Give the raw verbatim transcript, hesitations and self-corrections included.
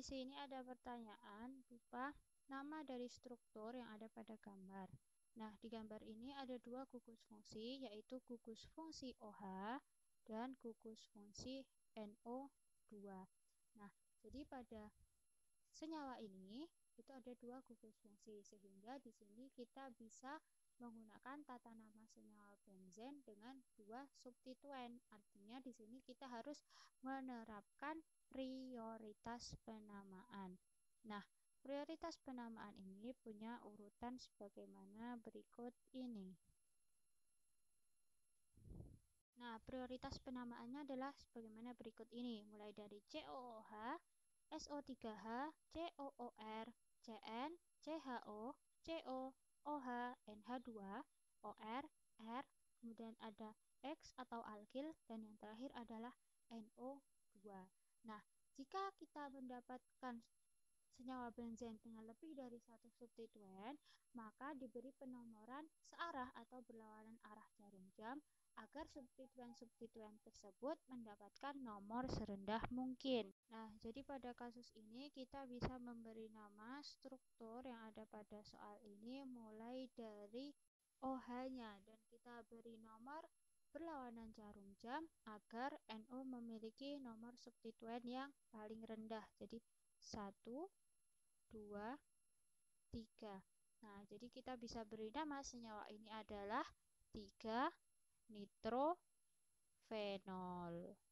sini ada pertanyaan berupa nama dari struktur yang ada pada gambar. Nah, di gambar ini ada dua gugus fungsi, yaitu gugus fungsi OH dan gugus fungsi N O dua. Nah, jadi pada senyawa ini itu ada dua gugus fungsi, sehingga di sini kita bisa menggunakan tata nama senyawa benzen dengan dua substituen. Artinya di sini kita harus menerapkan prioritas penamaan. Nah, prioritas penamaan ini punya urutan sebagaimana berikut ini. Nah, prioritas penamaannya adalah sebagaimana berikut ini, mulai dari C O O H, S O tiga H, C O O R, C N, C H O, C O, OH, N H dua, O R, R, kemudian ada X atau alkil, dan yang terakhir adalah N O dua. Nah, jika kita mendapatkan senyawa benzen dengan lebih dari satu substituen, maka diberi penomoran searah atau berlawanan arah jarum jam agar substituen-substituen tersebut mendapatkan nomor serendah mungkin. Nah, jadi pada kasus ini kita bisa memberi nama struktur yang ada pada soal ini mulai dari OH-nya, dan kita beri nomor berlawanan jarum jam agar N O memiliki nomor substituen yang paling rendah. Jadi satu, dua, tiga. Nah, jadi kita bisa beri nama senyawa ini adalah tiga nitrofenol.